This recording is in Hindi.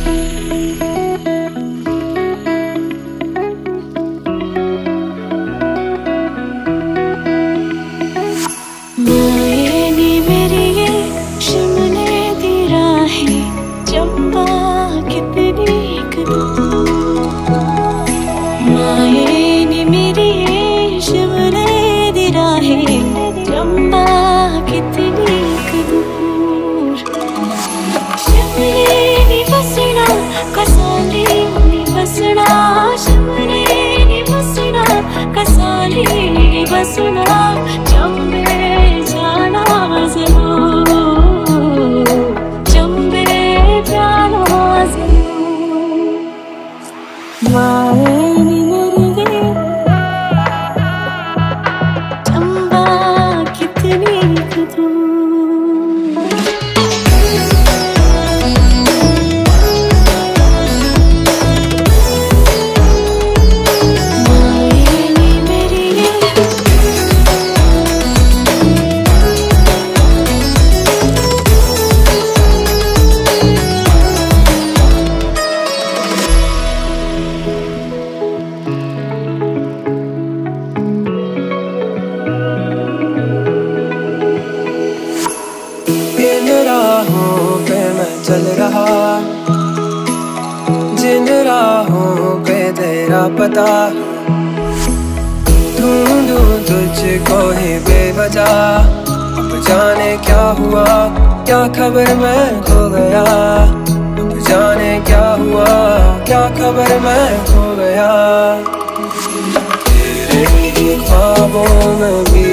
चल रहा जिन राहों पे तेरा पता, ढूंढूं तुझको ही बेवजह। अब जाने क्या हुआ, क्या खबर मैं खो गया। अब जाने क्या हुआ, क्या खबर मैं खो गया। तेरे ही ख्वाबों में भी